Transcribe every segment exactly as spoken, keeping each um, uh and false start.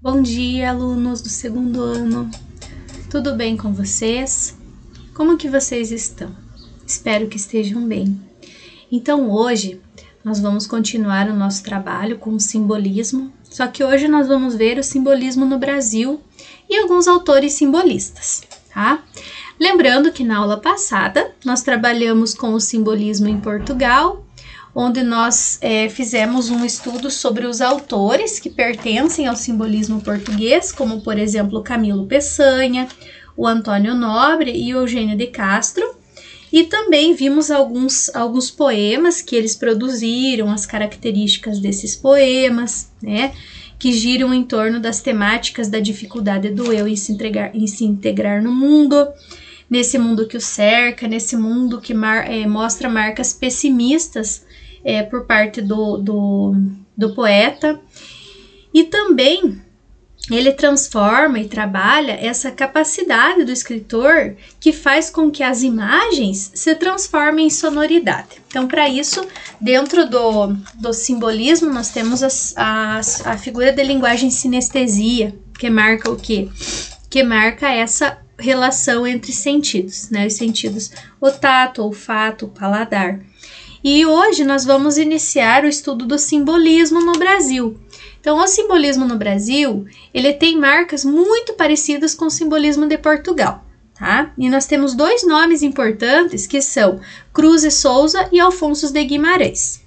Bom dia, alunos do segundo ano. Tudo bem com vocês? Como que vocês estão? Espero que estejam bem. Então, hoje nós vamos continuar o nosso trabalho com o simbolismo, só que hoje nós vamos ver o simbolismo no Brasil e alguns autores simbolistas, tá? Lembrando que na aula passada nós trabalhamos com o simbolismo em Portugal, onde nós é, fizemos um estudo sobre os autores que pertencem ao simbolismo português, como, por exemplo, Camilo Peçanha, o Antônio Nobre e o Eugênio de Castro, e também vimos alguns, alguns poemas que eles produziram, as características desses poemas, né, que giram em torno das temáticas da dificuldade do eu em se, entregar, em se integrar no mundo, nesse mundo que o cerca, nesse mundo que mar, é, mostra marcas pessimistas É, por parte do, do, do poeta, e também ele transforma e trabalha essa capacidade do escritor que faz com que as imagens se transformem em sonoridade. Então, para isso, dentro do, do simbolismo, nós temos as, as, a figura de linguagem sinestesia, que marca o quê? Que marca essa relação entre sentidos, né? Os sentidos, o tato, o olfato, o paladar. E hoje nós vamos iniciar o estudo do simbolismo no Brasil. Então, o simbolismo no Brasil, ele tem marcas muito parecidas com o simbolismo de Portugal, tá? E nós temos dois nomes importantes que são Cruz e Souza e Alfonso de Guimarães.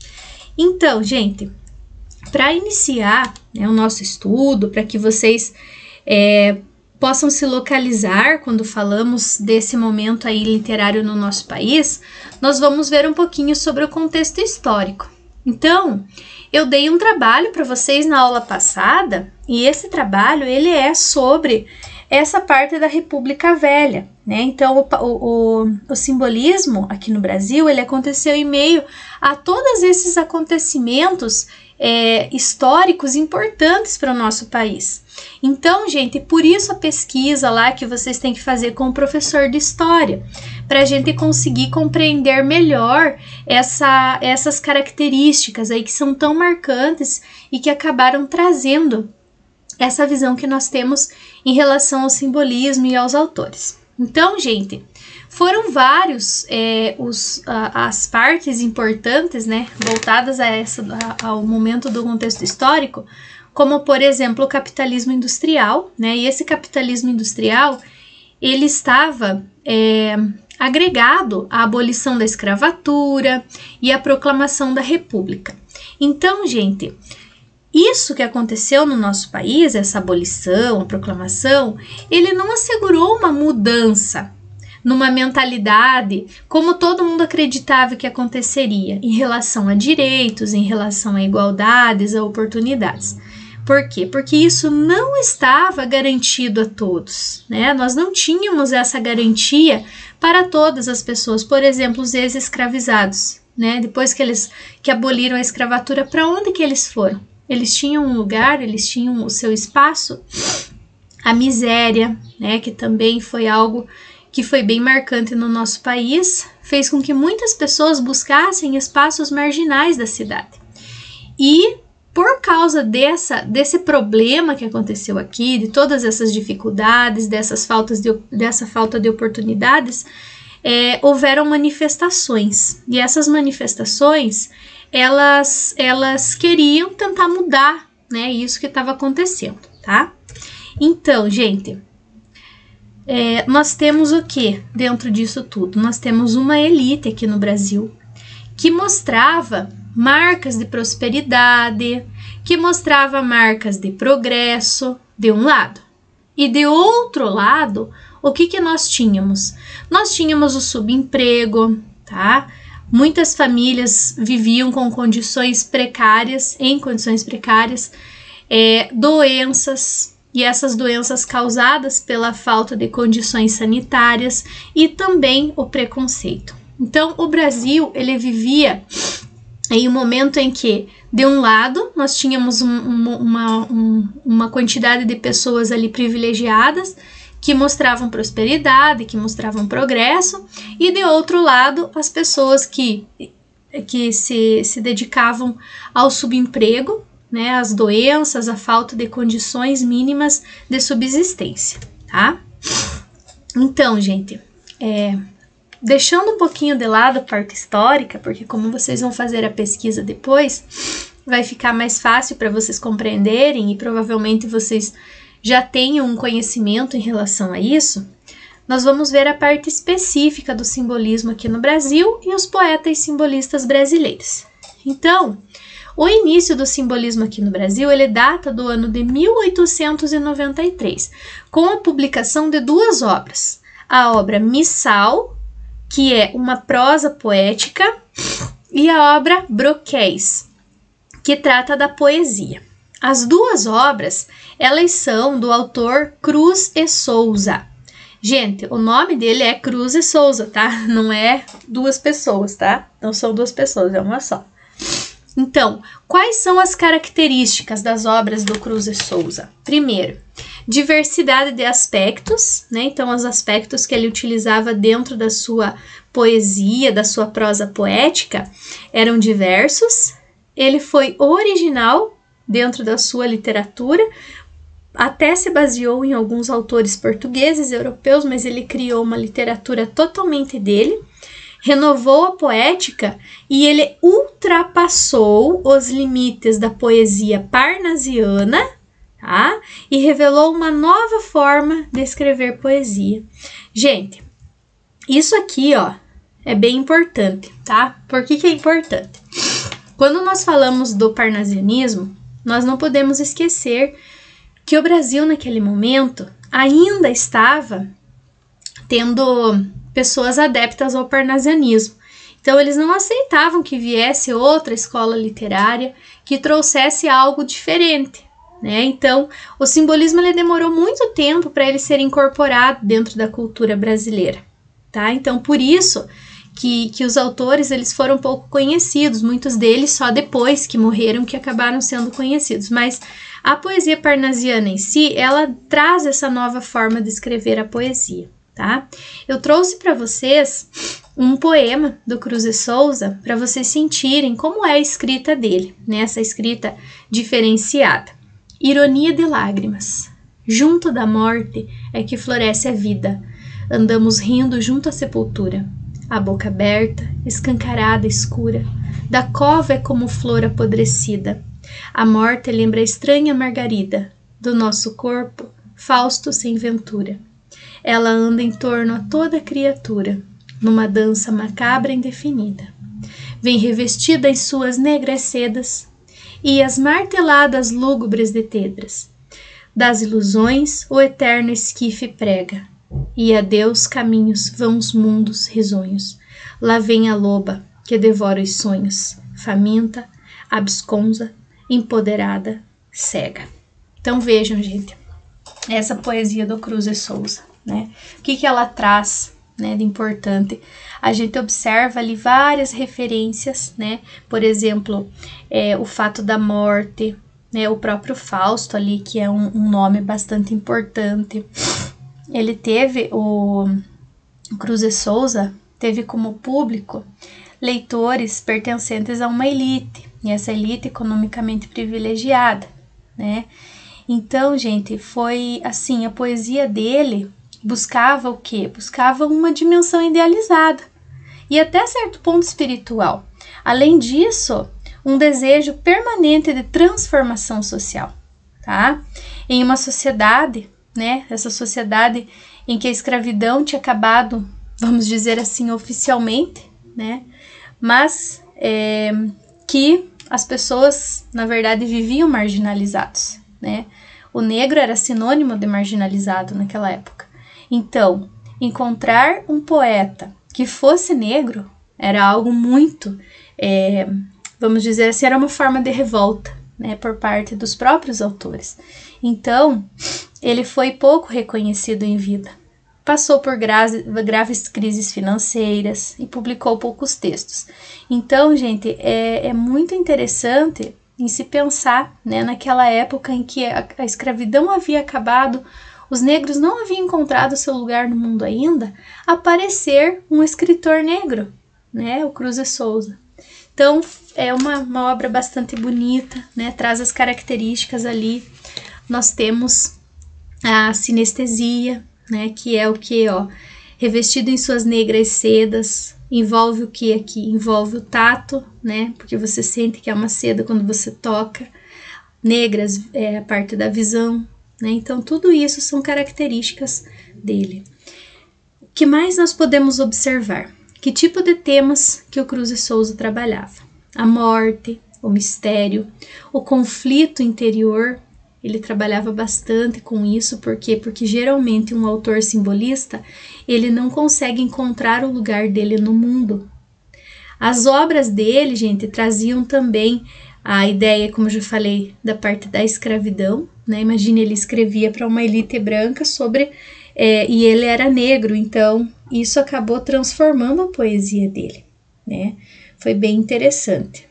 Então, gente, para iniciar, né, o nosso estudo, para que vocês é, possam se localizar quando falamos desse momento aí literário no nosso país, nós vamos ver um pouquinho sobre o contexto histórico. Então, eu dei um trabalho para vocês na aula passada, e esse trabalho ele é sobre essa parte da República Velha, né? Então, o, o, o simbolismo aqui no Brasil, ele aconteceu em meio a todos esses acontecimentos É, históricos importantes para o nosso país. Então, gente, por isso a pesquisa lá que vocês têm que fazer com o professor de história, para a gente conseguir compreender melhor essa, essas características aí que são tão marcantes e que acabaram trazendo essa visão que nós temos em relação ao simbolismo e aos autores. Então, gente, foram vários é, os, a, as partes importantes, né, voltadas a essa, a, ao momento do contexto histórico, como, por exemplo, o capitalismo industrial, né, e esse capitalismo industrial, ele estava é, agregado à abolição da escravatura e à proclamação da República. Então, gente, isso que aconteceu no nosso país, essa abolição, a proclamação, ele não assegurou uma mudança numa mentalidade como todo mundo acreditava que aconteceria em relação a direitos, em relação a igualdades, a oportunidades. Por quê? Porque isso não estava garantido a todos, né? Nós não tínhamos essa garantia para todas as pessoas, por exemplo, os ex-escravizados, né? Depois que eles que aboliram a escravatura, para onde que eles foram? Eles tinham um lugar, eles tinham o seu espaço. A miséria, né, que também foi algo que foi bem marcante no nosso país, fez com que muitas pessoas buscassem espaços marginais da cidade. E por causa dessa, desse problema que aconteceu aqui, de todas essas dificuldades, dessas faltas de, dessa falta de oportunidades, é, houveram manifestações. E essas manifestações, elas, elas queriam tentar mudar, né, isso que estava acontecendo, tá? Então, gente, É, nós temos o que dentro disso tudo? Nós temos uma elite aqui no Brasil que mostrava marcas de prosperidade, que mostrava marcas de progresso, de um lado. E de outro lado, o que, que nós tínhamos? Nós tínhamos o subemprego, tá? Muitas famílias viviam com condições precárias, em condições precárias, é, doenças, e essas doenças causadas pela falta de condições sanitárias e também o preconceito. Então, o Brasil, ele vivia em um momento em que, de um lado, nós tínhamos um, uma, um, uma quantidade de pessoas ali privilegiadas que mostravam prosperidade, que mostravam progresso, e de outro lado, as pessoas que, que se, se dedicavam ao subemprego, né, as doenças, a falta de condições mínimas de subsistência, tá? Então, gente, é, deixando um pouquinho de lado a parte histórica, porque como vocês vão fazer a pesquisa depois, vai ficar mais fácil para vocês compreenderem e provavelmente vocês já tenham um conhecimento em relação a isso, nós vamos ver a parte específica do simbolismo aqui no Brasil e os poetas simbolistas brasileiros. Então, o início do simbolismo aqui no Brasil, ele data do ano de mil oitocentos e noventa e três, com a publicação de duas obras. A obra Missal, que é uma prosa poética, e a obra Broquéis, que trata da poesia. As duas obras, elas são do autor Cruz e Souza. Gente, o nome dele é Cruz e Souza, tá? Não é duas pessoas, tá? Não são duas pessoas, é uma só. Então, quais são as características das obras do Cruz e Souza? Primeiro, diversidade de aspectos, né? Então, os aspectos que ele utilizava dentro da sua poesia, da sua prosa poética, eram diversos. Ele foi original dentro da sua literatura, até se baseou em alguns autores portugueses, europeus, mas ele criou uma literatura totalmente dele, renovou a poética e ele ultrapassou os limites da poesia parnasiana, tá? E revelou uma nova forma de escrever poesia. Gente, isso aqui, ó, é bem importante, tá? Por que que é importante? Quando nós falamos do parnasianismo, nós não podemos esquecer que o Brasil, naquele momento, ainda estava tendo pessoas adeptas ao parnasianismo. Então, eles não aceitavam que viesse outra escola literária que trouxesse algo diferente, né? Então, o simbolismo ele demorou muito tempo para ele ser incorporado dentro da cultura brasileira, tá? Então, por isso que, que os autores eles foram pouco conhecidos, muitos deles só depois que morreram que acabaram sendo conhecidos, mas a poesia parnasiana em si, ela traz essa nova forma de escrever a poesia, tá? Eu trouxe para vocês um poema do Cruz e Souza para vocês sentirem como é a escrita dele, né? Essa escrita diferenciada. Ironia de lágrimas. Junto da morte é que floresce a vida. Andamos rindo junto à sepultura. A boca aberta, escancarada, escura. Da cova é como flor apodrecida. A morte lembra a estranha Margarida, do nosso corpo, Fausto sem ventura. Ela anda em torno a toda criatura, numa dança macabra indefinida. Vem revestida em suas negras sedas, e as marteladas lúgubres de tedras. Das ilusões o eterno esquife prega, e a Deus caminhos vão os mundos risonhos. Lá vem a loba, que devora os sonhos, faminta, absconsa, empoderada, cega. Então vejam, gente, essa poesia do Cruz e Souza, né? O que que ela traz, né, de importante? A gente observa ali várias referências, né? Por exemplo, é, o fato da morte, né? O próprio Fausto ali, que é um, um nome bastante importante. Ele teve, o, o Cruz e Souza teve como público leitores pertencentes a uma elite, e essa elite economicamente privilegiada, né? Então, gente, foi assim, a poesia dele buscava o quê? Buscava uma dimensão idealizada e até certo ponto espiritual. Além disso, um desejo permanente de transformação social, tá? Em uma sociedade, né? Essa sociedade em que a escravidão tinha acabado, vamos dizer assim, oficialmente, né? Mas é, que as pessoas, na verdade, viviam marginalizados, né? O negro era sinônimo de marginalizado naquela época. Então, encontrar um poeta que fosse negro era algo muito, é, vamos dizer assim, era uma forma de revolta, né, por parte dos próprios autores. Então, ele foi pouco reconhecido em vida. Passou por graves, graves crises financeiras e publicou poucos textos. Então, gente, é, é muito interessante em se pensar, né, naquela época em que a, a escravidão havia acabado, os negros não haviam encontrado seu lugar no mundo ainda, aparecer um escritor negro, né, o Cruz e Souza. Então, é uma, uma obra bastante bonita, né? Traz as características ali. Nós temos a sinestesia, né? Que é o que, ó, revestido em suas negras sedas, envolve o que aqui? Envolve o tato, né? Porque você sente que é uma seda quando você toca. Negras é a parte da visão, né? Então, tudo isso são características dele. O que mais nós podemos observar? Que tipo de temas que o Cruz de Souza trabalhava? A morte, o mistério, o conflito interior. Ele trabalhava bastante com isso, por quê? Porque geralmente um autor simbolista, ele não consegue encontrar o lugar dele no mundo. As obras dele, gente, traziam também a ideia, como eu já falei, da parte da escravidão, né? Imagina, ele escrevia para uma elite branca sobre... É, e ele era negro, então isso acabou transformando a poesia dele, né? Foi bem interessante.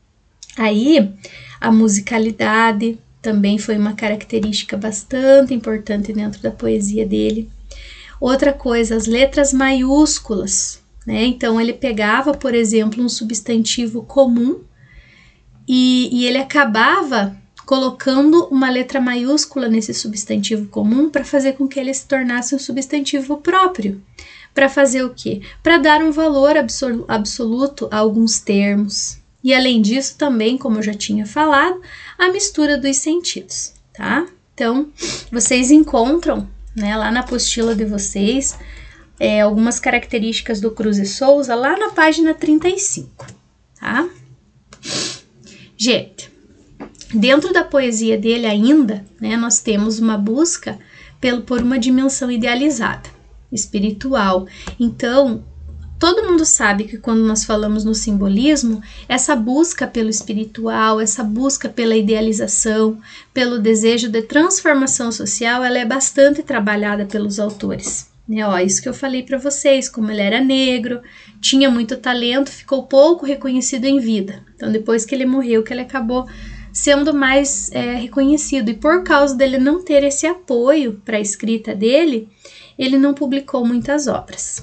Aí, a musicalidade também foi uma característica bastante importante dentro da poesia dele. Outra coisa, as letras maiúsculas, né? Então, ele pegava, por exemplo, um substantivo comum e, e ele acabava colocando uma letra maiúscula nesse substantivo comum para fazer com que ele se tornasse um substantivo próprio. Para fazer o quê? Para dar um valor absol- absoluto a alguns termos. E além disso, também, como eu já tinha falado, a mistura dos sentidos, tá? Então, vocês encontram, né, lá na apostila de vocês, é, algumas características do Cruz de Souza lá na página trinta e cinco, tá? Gente, dentro da poesia dele ainda, né, nós temos uma busca pelo, por uma dimensão idealizada, espiritual. Então, todo mundo sabe que quando nós falamos no simbolismo, essa busca pelo espiritual, essa busca pela idealização, pelo desejo de transformação social, ela é bastante trabalhada pelos autores. Né? Ó, isso que eu falei para vocês, como ele era negro, tinha muito talento, ficou pouco reconhecido em vida. Então, depois que ele morreu, que ele acabou sendo mais é, reconhecido. E por causa dele não ter esse apoio para a escrita dele, ele não publicou muitas obras.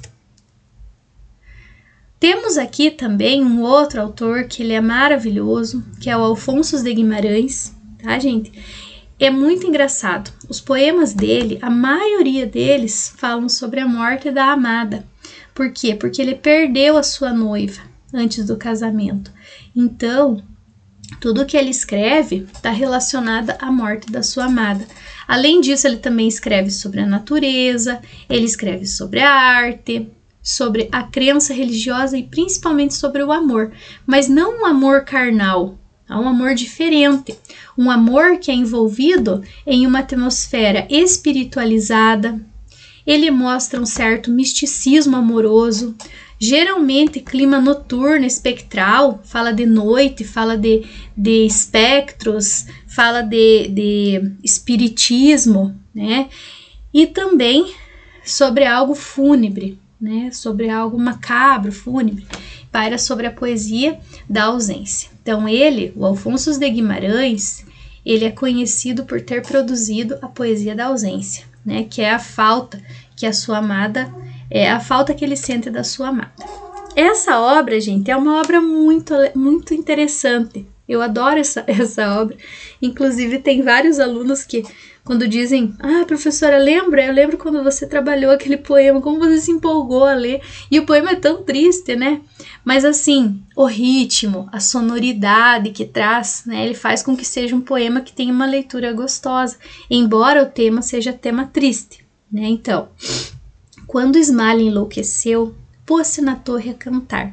Temos aqui também um outro autor que ele é maravilhoso, que é o Alfonso de Guimarães, tá, gente? É muito engraçado. Os poemas dele, a maioria deles falam sobre a morte da amada. Por quê? Porque ele perdeu a sua noiva antes do casamento. Então, tudo que ele escreve está relacionado à morte da sua amada. Além disso, ele também escreve sobre a natureza, ele escreve sobre a arte, sobre a crença religiosa e principalmente sobre o amor. Mas não um amor carnal, há um amor diferente. Um amor que é envolvido em uma atmosfera espiritualizada. Ele mostra um certo misticismo amoroso, geralmente clima noturno, espectral, fala de noite, fala de, de espectros, fala de, de espiritismo, né? E também sobre algo fúnebre, né? Sobre algo macabro, fúnebre, paira sobre a poesia da ausência. Então ele, o Alfonso de Guimarães, ele é conhecido por ter produzido a poesia da ausência, né? Que é a falta que a sua amada é a falta que ele sente da sua amada. Essa obra, gente, é uma obra muito, muito interessante. Eu adoro essa, essa obra. Inclusive, tem vários alunos que, quando dizem, ah, professora, lembra? Eu lembro quando você trabalhou aquele poema, como você se empolgou a ler. E o poema é tão triste, né? Mas, assim, o ritmo, a sonoridade que traz, né? Ele faz com que seja um poema que tenha uma leitura gostosa, embora o tema seja tema triste, né? Então, quando Ismalha enlouqueceu, pôs-se na torre a cantar.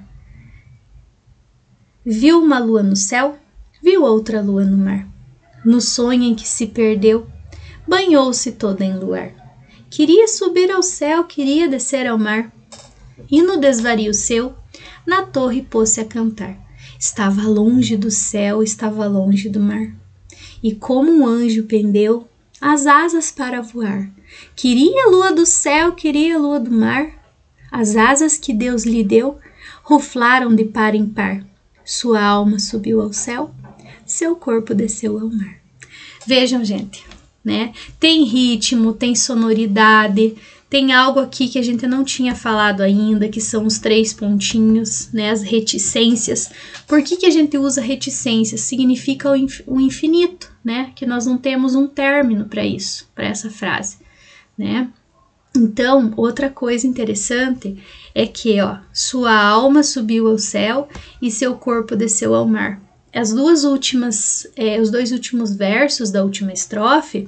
Viu uma lua no céu, viu outra lua no mar. No sonho em que se perdeu, banhou-se toda em luar. Queria subir ao céu, queria descer ao mar. E no desvario seu, na torre pôs-se a cantar. Estava longe do céu, estava longe do mar. E como um anjo pendeu as asas para voar. Queria a lua do céu, queria a lua do mar. As asas que Deus lhe deu ruflaram de par em par. Sua alma subiu ao céu, seu corpo desceu ao mar. Vejam, gente, né? Tem ritmo, tem sonoridade, tem algo aqui que a gente não tinha falado ainda, que são os três pontinhos, né, as reticências. Por que que a gente usa reticências? Significa o infinito, né, que nós não temos um término para isso, para essa frase, né. Então, outra coisa interessante é que, ó, sua alma subiu ao céu e seu corpo desceu ao mar. As duas últimas, é, os dois últimos versos da última estrofe,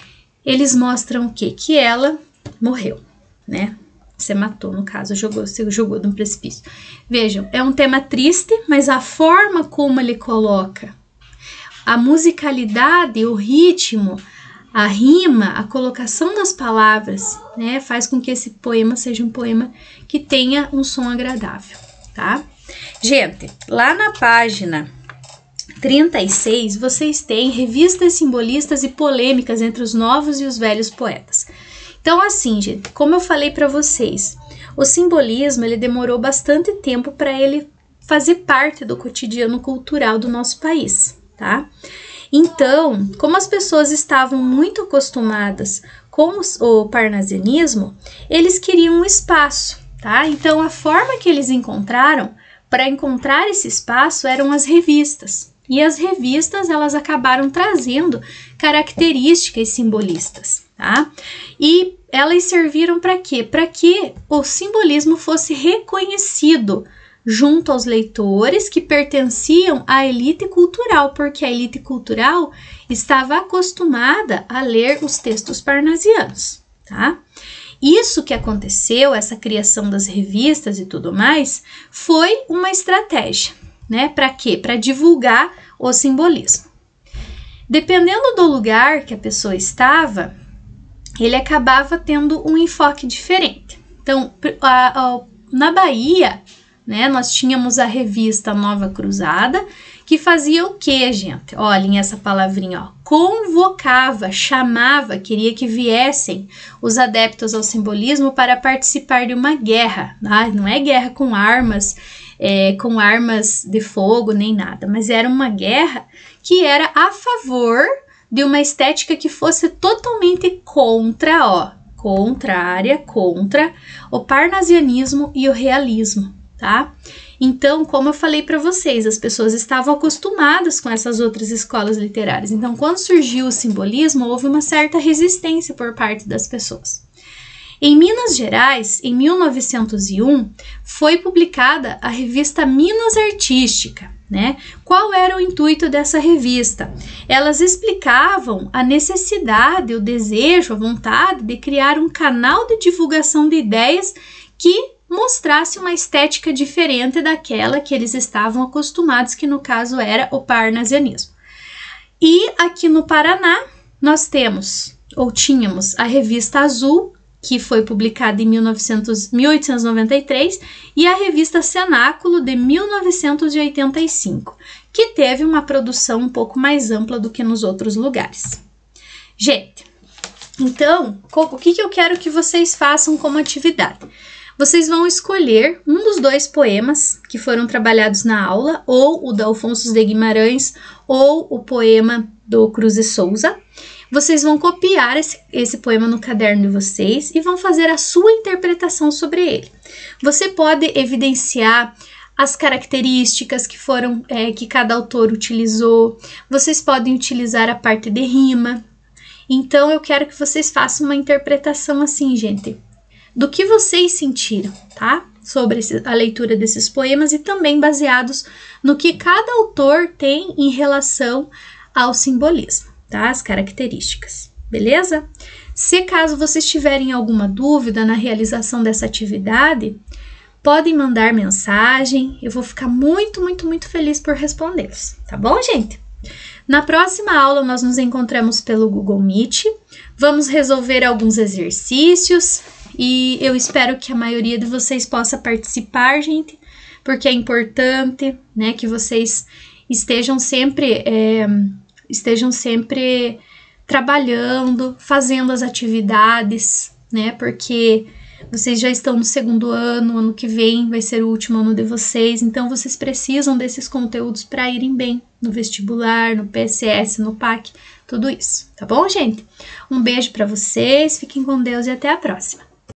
eles mostram o quê? Que ela morreu, né? Você matou, no caso, jogou, você jogou de um precipício. Vejam, é um tema triste, mas a forma como ele coloca, a musicalidade, o ritmo, a rima, a colocação das palavras, né, faz com que esse poema seja um poema que tenha um som agradável, tá? Gente, lá na página trinta e seis, vocês têm revistas simbolistas e polêmicas entre os novos e os velhos poetas. Então, assim, gente, como eu falei para vocês, o simbolismo, ele demorou bastante tempo para ele fazer parte do cotidiano cultural do nosso país, tá? Então, como as pessoas estavam muito acostumadas com o parnasianismo, eles queriam um espaço, tá? Então, a forma que eles encontraram para encontrar esse espaço eram as revistas. E as revistas, elas acabaram trazendo características simbolistas, tá? E elas serviram para quê? Para que o simbolismo fosse reconhecido junto aos leitores que pertenciam à elite cultural, porque a elite cultural estava acostumada a ler os textos parnasianos, tá? Isso que aconteceu, essa criação das revistas e tudo mais, foi uma estratégia, né? Para quê? Para divulgar o simbolismo. Dependendo do lugar que a pessoa estava, ele acabava tendo um enfoque diferente. Então, a, a, na Bahia, né, nós tínhamos a revista Nova Cruzada, que fazia o que, gente? Olhem essa palavrinha, ó. Convocava, chamava, queria que viessem os adeptos ao simbolismo para participar de uma guerra. Ah, não é guerra com armas, é, com armas de fogo, nem nada, mas era uma guerra que era a favor de uma estética que fosse totalmente contra, ó, contrária, contra o parnasianismo e o realismo. Tá? Então, como eu falei para vocês, as pessoas estavam acostumadas com essas outras escolas literárias. Então, quando surgiu o simbolismo, houve uma certa resistência por parte das pessoas. Em Minas Gerais, em mil novecentos e um, foi publicada a revista Minas Artística, né? Qual era o intuito dessa revista? Elas explicavam a necessidade, o desejo, a vontade de criar um canal de divulgação de ideias que mostrasse uma estética diferente daquela que eles estavam acostumados, que no caso era o parnasianismo. E aqui no Paraná, nós temos, ou tínhamos, a revista Azul, que foi publicada em mil oitocentos e noventa e três, e a revista Cenáculo, de mil novecentos e oitenta e cinco, que teve uma produção um pouco mais ampla do que nos outros lugares. Gente, então, o que, que eu quero que vocês façam como atividade? Vocês vão escolher um dos dois poemas que foram trabalhados na aula, ou o da Alfonso de Guimarães, ou o poema do Cruz e Souza. Vocês vão copiar esse, esse poema no caderno de vocês e vão fazer a sua interpretação sobre ele. Você pode evidenciar as características que foram é, que cada autor utilizou. Vocês podem utilizar a parte de rima. Então, eu quero que vocês façam uma interpretação assim, gente, do que vocês sentiram, tá? Sobre esse, a leitura desses poemas e também baseados no que cada autor tem em relação ao simbolismo, tá? As características, beleza? Se caso vocês tiverem alguma dúvida na realização dessa atividade, podem mandar mensagem, eu vou ficar muito, muito, muito feliz por respondê-los, tá bom, gente? Na próxima aula, nós nos encontramos pelo Google Meet, vamos resolver alguns exercícios e eu espero que a maioria de vocês possa participar, gente, porque é importante, né, que vocês estejam sempre, é, estejam sempre trabalhando, fazendo as atividades, né, porque vocês já estão no segundo ano, ano que vem vai ser o último ano de vocês, então vocês precisam desses conteúdos para irem bem no vestibular, no P S S, no P A C, tudo isso, tá bom, gente? Um beijo para vocês, fiquem com Deus e até a próxima!